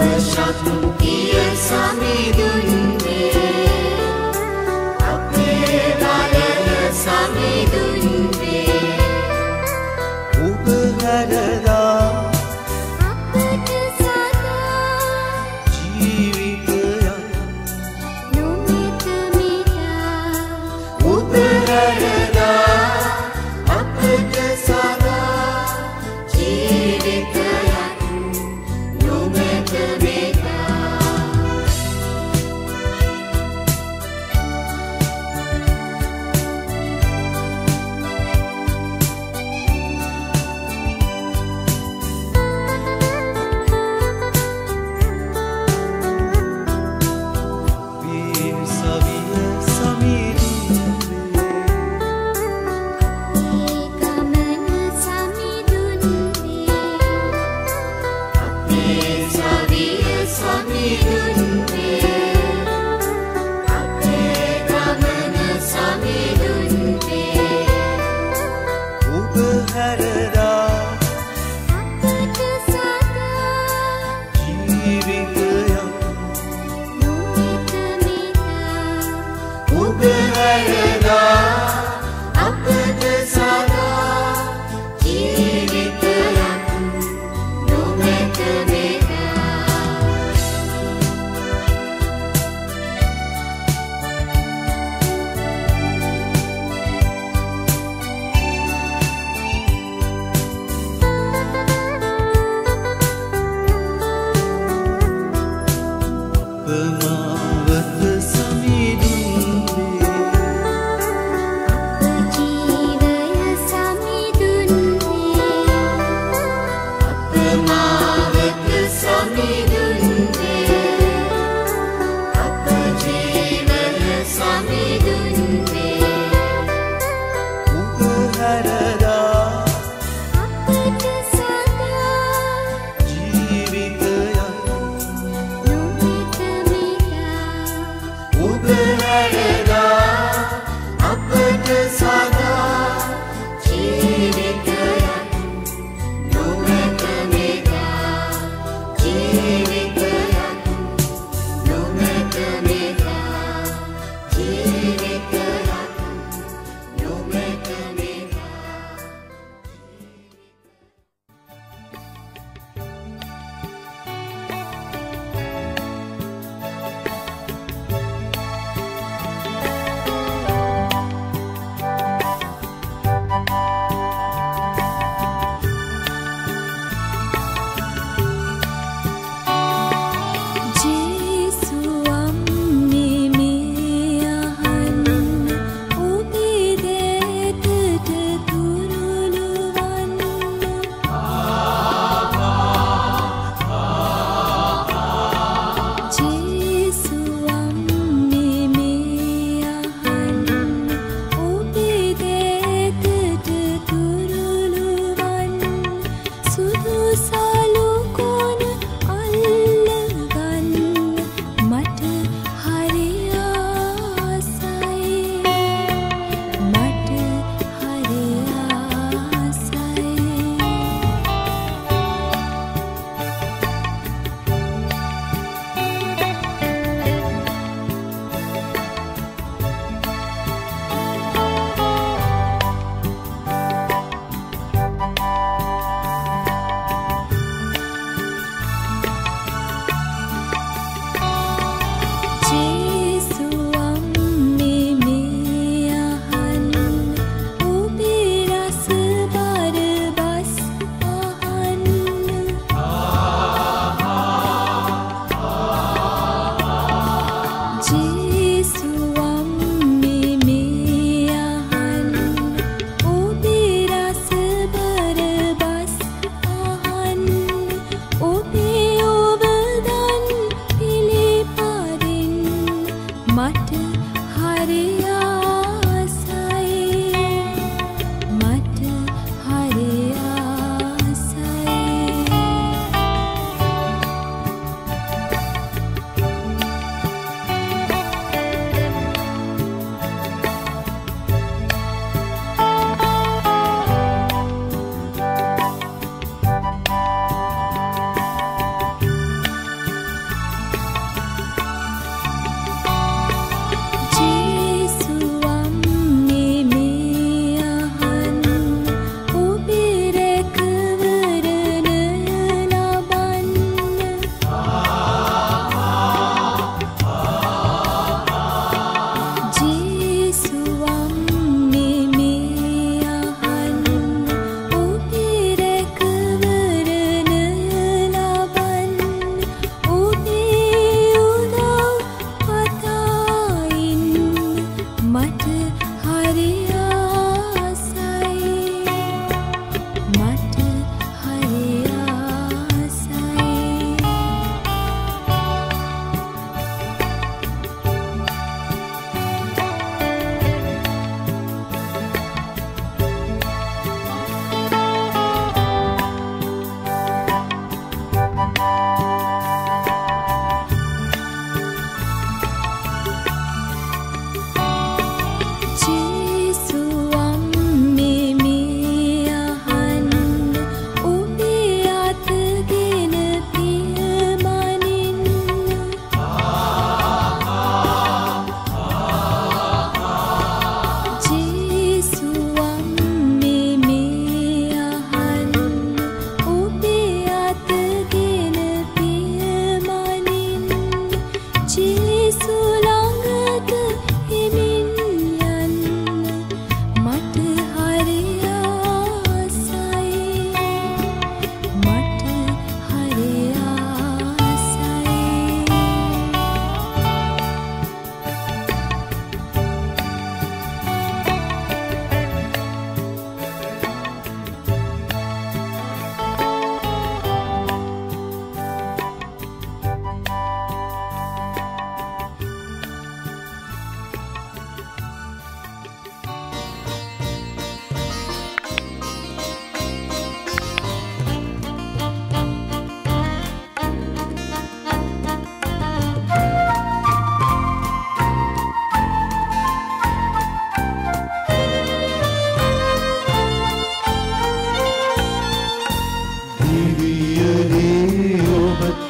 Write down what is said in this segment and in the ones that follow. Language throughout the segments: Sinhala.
ශක්තිය සමිඳුන්නේ අපේ බලය සමිඳුන්නේ ඔබ හැරදා අපට සදා ජීවිතයක් නොමෙත මිදා ඔබ හැරදා අපට සදා ජීවිතයක් නොමෙත මිදා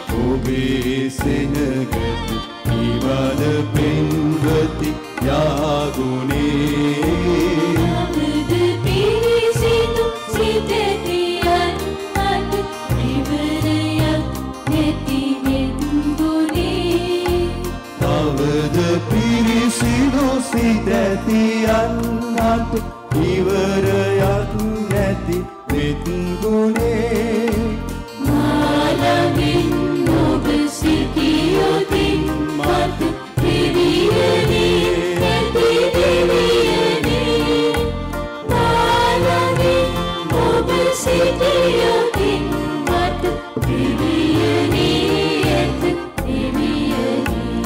ඔබේ සෙනගට නිවන පෙන්වති යාගුණේ අවද පිරිසිදු සිතතියන් අත ඉවරයක් නැති වෙන්ගුණේ අවද පිරිසිදු සිතතියන් අත ඉවරයක් නැති වෙන්ගුණේ මාළඟින් ඔබ සිටියොතින් මත දෙවියනේ නැති දෙවියනේ මාළඟින් ඔබ සිටියොතින් මත දෙවියනේ ඇත දෙවියනේ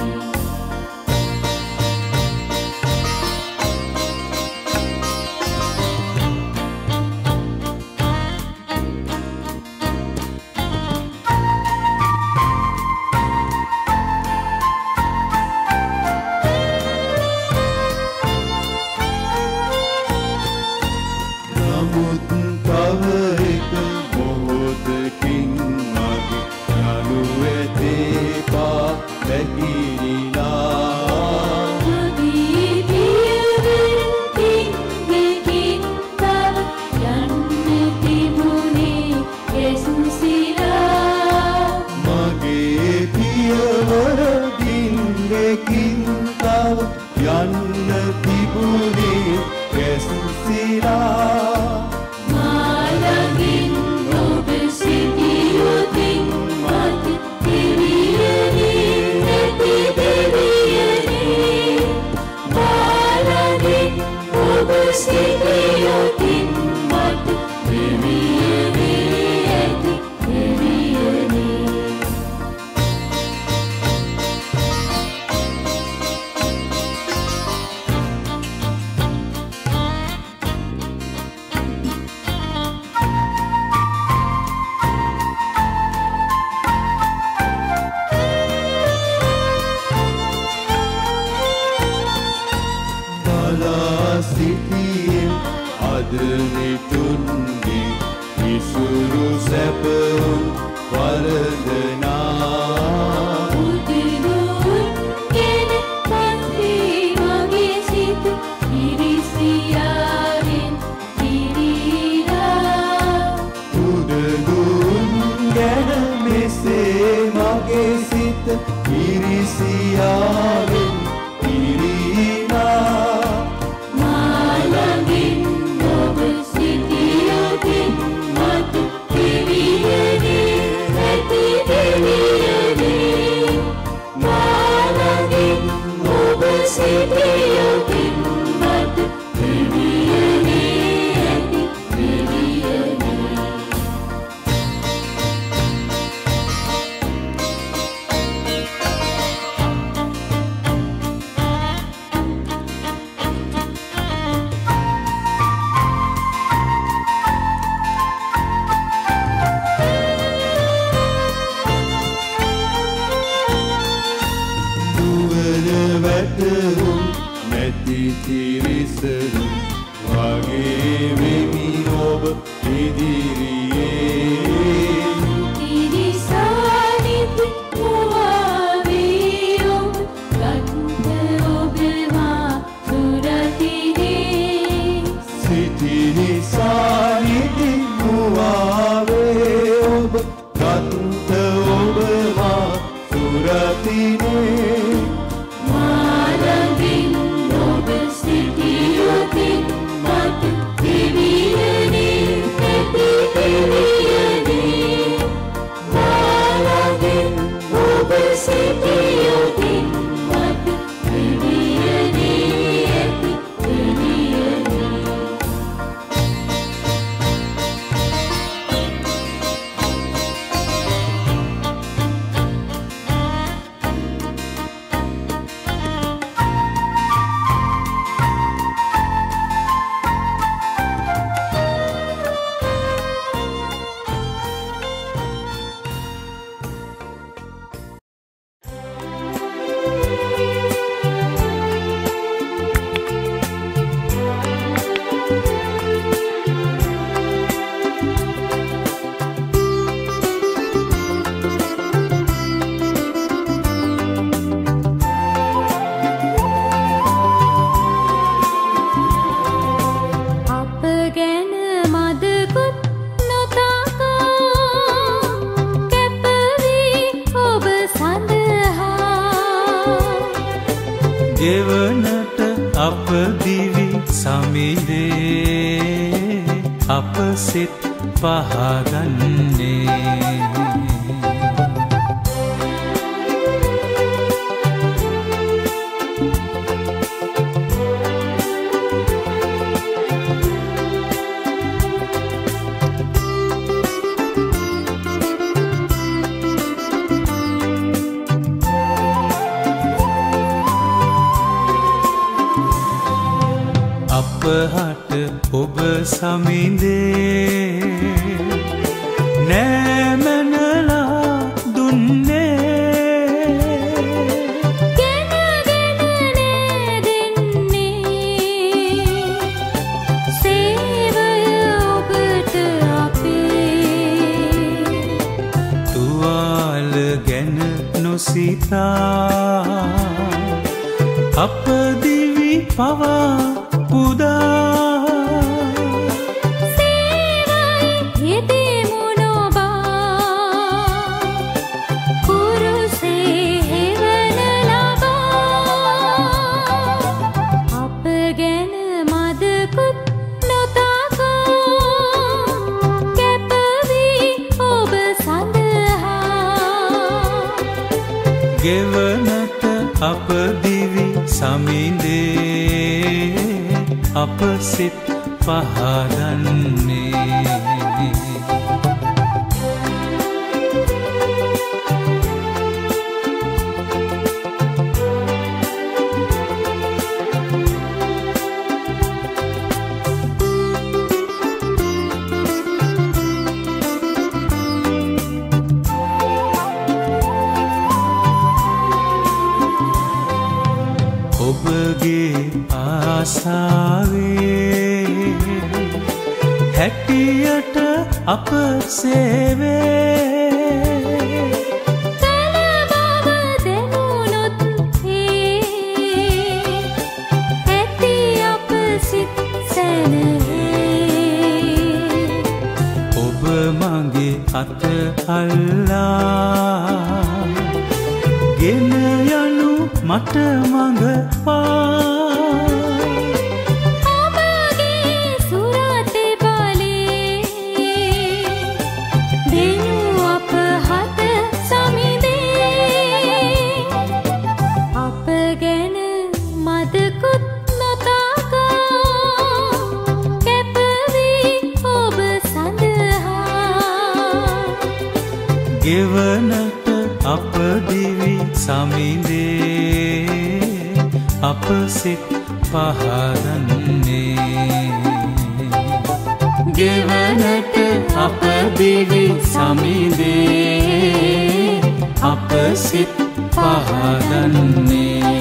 නමුත් තව එක මොහොතකින් මගේ යනු ඇතේපා පැකිලිලා මගේ පියවරකින් දෙකින් තව යන්න තිබුණේ කෙසුසිලා මගේ පියවරකින් දෙකින් තව යන්න තිබුණේ කැසිලා මාළඟින් ඔබ සිටියොතින් මත දෙවියනේ නැති දෙවියනේ මාළඟින් ඔබ සිටියොතින් මත දෙවියනේ ඇති දෙවියනේ බලා සිටියෙන් අද නිතුන්ගේ ඉසුරු සැපුම් වරදනා උදිනුන් ගෙන පන්ති මගේ සිත ඉරිසියාවෙන් පිරීලා උදදුන් ගැන මෙසේ මගේ සිත ඉරිසියාවෙන් පිරීලා මාළඟින් ඔබ සිටියොතින් මත දෙවියනේ නැති දෙවියනේ මාළඟින් ඔබ සිටියොතින් මත දෙවියනේ ඇති දෙවියනේ දුවන වැටුම් නැති තිරිසනුන් වගේ වෙමි ඔබ ඉදිරියේ තිරිසනිත මුවාවේ ඔබ ගත්ත ඔබවා සුරතිනේ සිටිනිසානිති මුවාවේ ඔබ ගත්ත ඔබවා සුරතිනේ මාළඟින් ඔබ සිටියොතින් මත දෙවියනේ නැති දෙවියනේ මාළඟින් ඔබ සිටියොතින් මත දෙවියනේ ඇති දෙවියනේ ගෙවනට අප දිවි සමිදේ අප සිත් පහදන්නේ අපහට ඔබ සමිඳේ නෑමනලා දුන්නේ ගැනගෙන නෑදෙන්නේ සේවය ඔබට අපේ තුවාල ගැන නොසිතා අප දිවි පවා පුදා සේවයි යෙදෙමු නොබා කුරුසේ හෙවන ලබා අප ගැන මදකුත් නොතකා කැපවී ඔබ සඳහා ගෙවනට අප දිවි සමිඳේ අප සිත් පහදන්නේ ඔබගේ ආසාවේ හැටියට අප සේවේ කලබව දෙනුනොත් ඇති අප සිත් සැනහේ ඔබ මගේ අත අල්ලා ගෙන යනු මට මඟ පා ඔබගේ සුරතේ බලේ දෙනු අප හත සමිදේ අප ගැන මදකුත් නොතකා කැපවී ඔබ සඳහා ගෙවනට අප දිවි සමිඳේ අප සිත් පහදන්නේ ගෙවනට අප දිවි සමිඳේ අප සිත් පහදන්නේ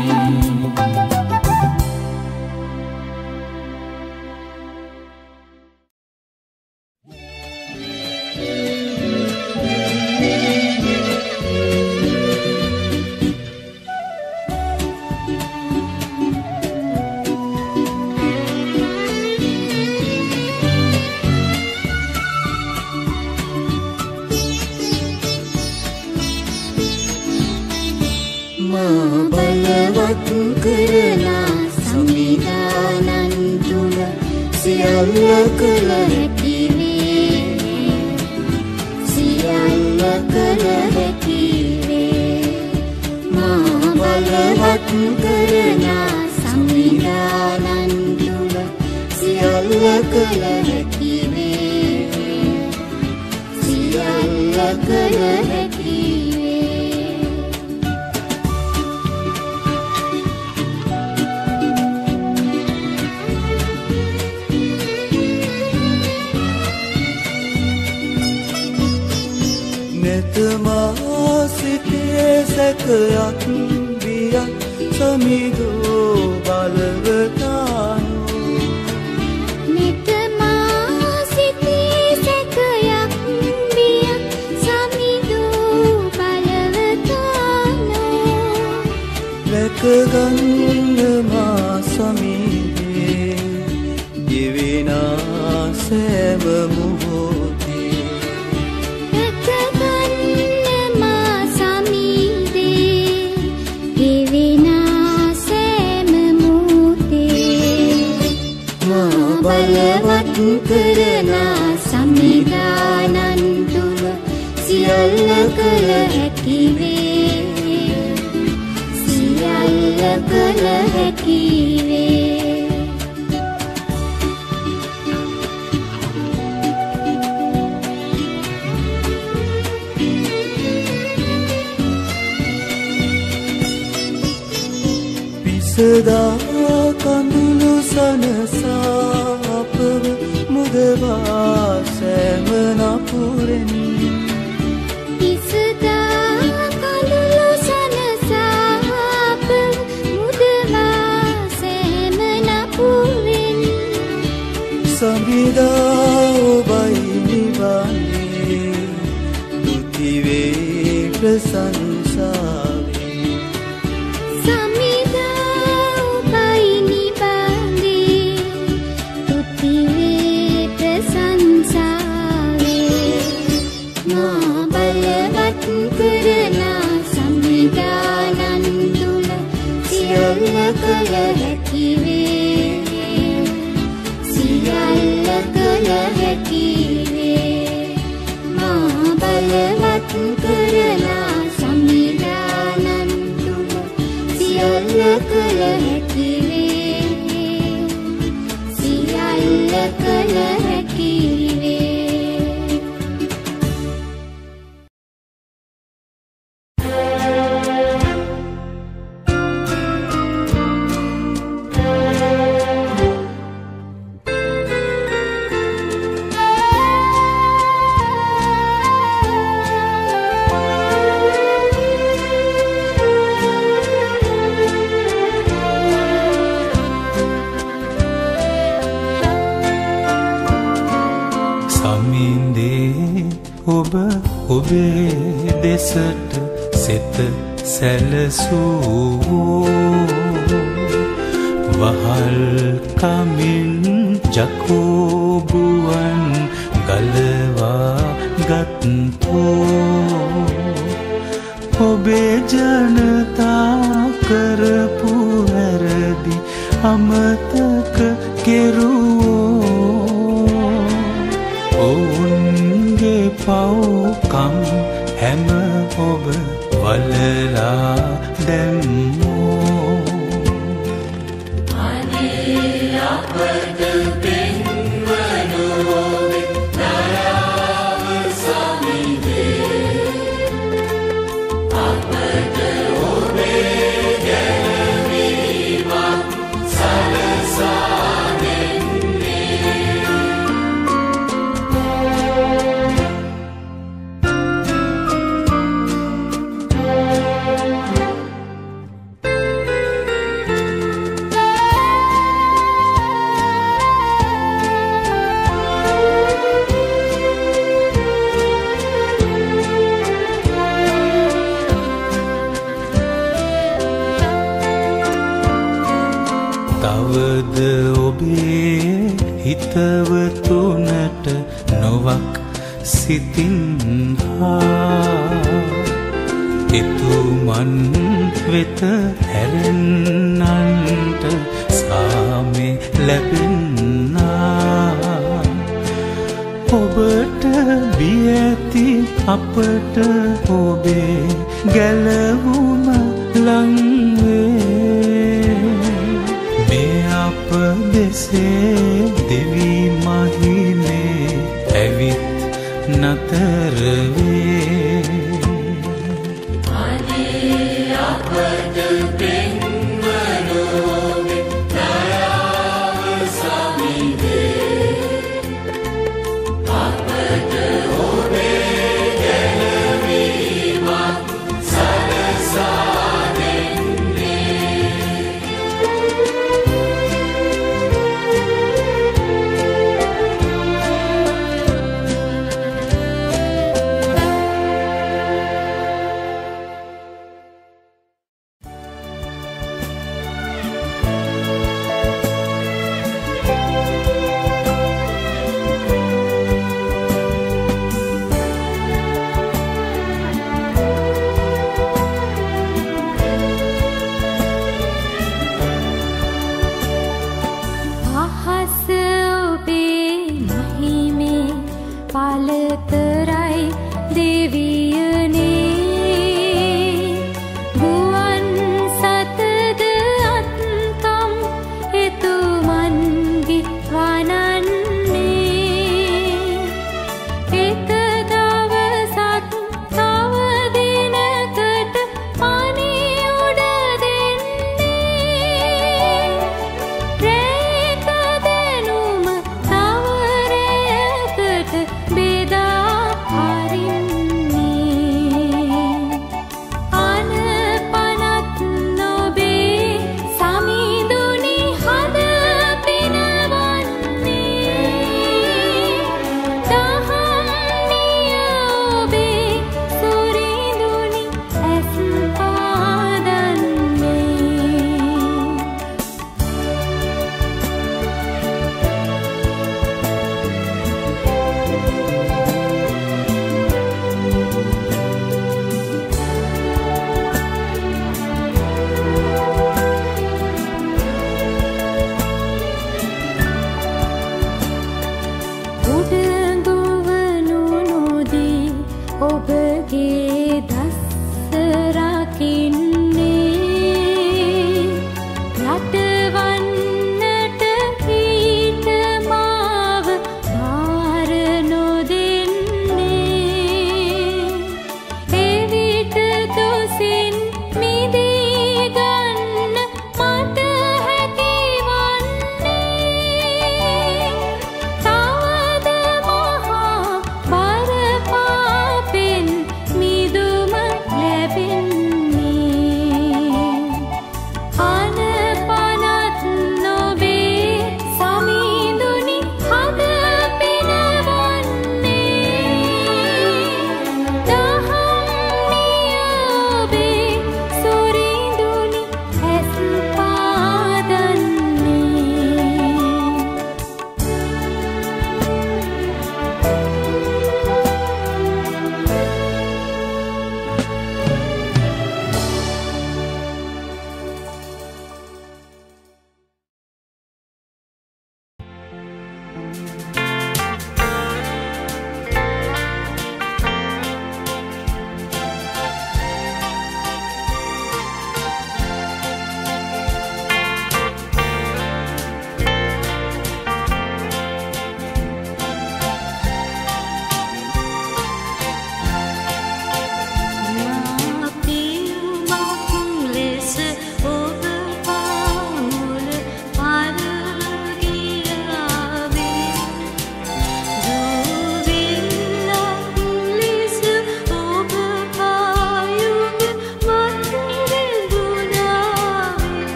බලවත් කරලා සමිදානන් තුල සියල්ල කළ හැකි වේ සියල්ල කළ හැකි වේ මා බලවත් කරලා සමිදානන් තුල සියල්ල කළ හැකි වේ සියල්ල කළ හැකි නෙතමා සිටියේ සැකයක් බියක් සමිදෝ බලවතානෝ නිතමා සිටියේ සැකයක් බියක් සමිදෝ බලවතානෝ රැකගන්න මා සමිදේ යෙවෙනා සෑම මොහොතේ රැකගන්න මා සමිදේ යෙවෙනා කරනා සමිදානන් තුල සියල්ල කළ හැකි වේ සියල්ල කළ හැකි වේ සදා කඳුළු සනසා අපව මුදවා සෑම නපුරෙන් ඉසදා කඳුළු සනසා අපව මුදවා සෑම නපුරෙන් සමිදා ඔබයි නිවන්නේ දුතිවේ ප්‍රශංසා කළ හැකි වේ සියල්ල කළ හැකි වේ මා බලවත් කරනා සම්විධානන් තුල සියල්ල කළ හැකි වේ සියල්ල කළ හැකි වේ ඔබේ දෙසට සිත සැලසූ වහල් කමින් ජකෝබුවන් ගලවා ගත්තෝ ඔබේ ජනතා කරපු වැරදි අමතක කෙරුවෝ ඔවුන්ගේ පව්කම් හැම ඔබ වලලා දැම්මෝ අනේ අපට පෙන්වනෝවේ දයාව සමිදේ අපට ඔබේ ගැනවීමක් සලසා දෙන්නේ තවද ඔබේ හිතවතුනට නොවක් සිතින් එතුමන් වෙත හැරෙන්නන්ට සාමේ ලැබෙන්නා ඔබට බියැති අපට ඔබේ ගැලවුම ලංවේ මේ අප දෙසේ දෙවි මහිමේ ඇවිත් නතරවේ අනේ අපට පෙන්